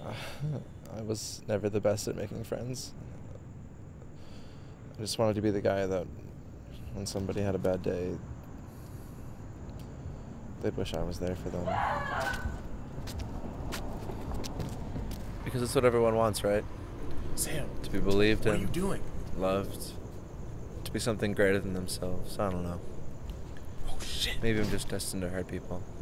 I was never the best at making friends. I just wanted to be the guy that when somebody had a bad day, they'd wish I was there for them. Because it's what everyone wants, right? Sam, To be believed what are in, you doing? loved, to be something greater than themselves. I don't know. Oh shit. Maybe I'm just destined to hurt people.